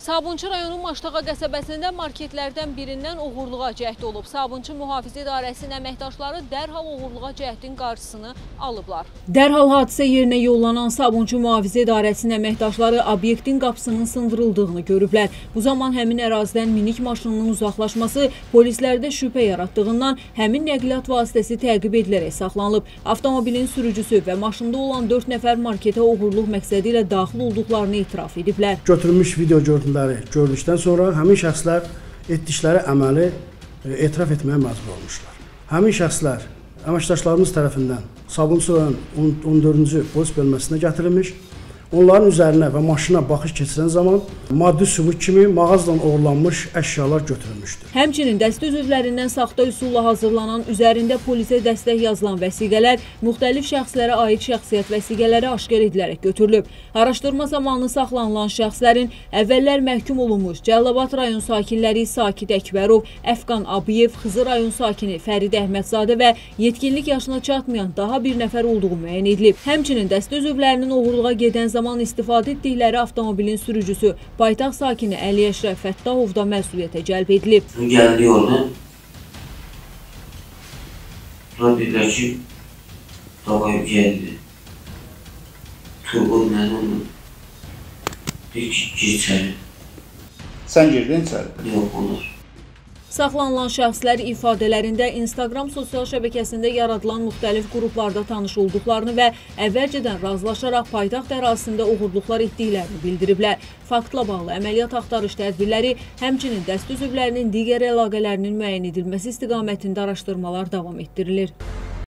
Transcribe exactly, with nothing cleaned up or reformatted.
Sabunçu rayonu Maştağa qəsəbəsində marketlərdən birindən oğurluğa cəhd olub. Sabunçu Mühafizə İdarəsinin əməkdaşları dərhal oğurluğa cəhdin qarşısını alıblar. Dərhal hadisə yerinə yollanan Sabunçu Mühafizə İdarəsinin əməkdaşları obyektin qapısının sındırıldığını görüblər. Bu zaman həmin ərazidən minik maşınının uzaqlaşması polislərdə şübhə yaratdığından həmin nəqliyyat vasitəsi təqib edilərək saxlanılıb. Avtomobilin sürücüsü və maşında olan dörd nəfər marketə oğurluq məqsədi ilə daxil olduqlarını etiraf ediblər. Götürülmüş video gördülər. Gördükdən sonra həmin şəxslər etdikləri əməli etiraf etməyə məcbur olmuşlar. Həmin şəxslər əməkdaşlarımız tərəfindən Sabunçu rayon on dördüncü polis bölməsinə gətirilmiş. Onların üzərinə və maşına baxış keçirən zaman maddi sübut kimi mağazadan oğurlanmış əşyalar götürülmüşdür. Həmçinin dəstə üzvlərindən saxta üsulla hazırlanan, üzərində polisə dəstək yazılan vəsiqələr müxtəlif şəxslərə aid şəxsiyyət vəsiqələri aşkar edilərək götürülüb. Araşdırma zamanı saxlanılan şəxslərin əvvəllər məhkum olunmuş Cəlilabad rayon sakinləri Sakit Əkbərov, Əfqan Abiyev, Xızı rayon sakini Fərid Əhmədzadə və yetkinlik yaşına çatmayan daha bir nəfər olduğu müəyyən edilib. Həmçinin dəstə üzvlərinin oğurluğa gedən zaman istifadə etdikləri avtomobilin sürücüsü paytaxt sakini Əli Əşrəf Fəttahov da məsuliyyətə cəlb edilib. Gəldi orada. Sonra dedilər ki, davayıb gəldi. Turqun nədir onu? Deyir ki, gir içəri. Sən girdin içəri? Yox, onlar. Saxlanılan şəxslər ifadələrində Instagram sosial şəbəkəsində yaradılan müxtəlif qruplarda tanış olduqlarını və əvvəlcədən razılaşaraq paytaxt ərazisində oğurluqlar etdiklərini bildiriblər. Faktla bağlı əməliyyat axtarış tədbirləri, həmçinin dəstə üzvlərinin digər əlaqələrinin müəyyən edilməsi istiqamətində araşdırmalar davam etdirilir.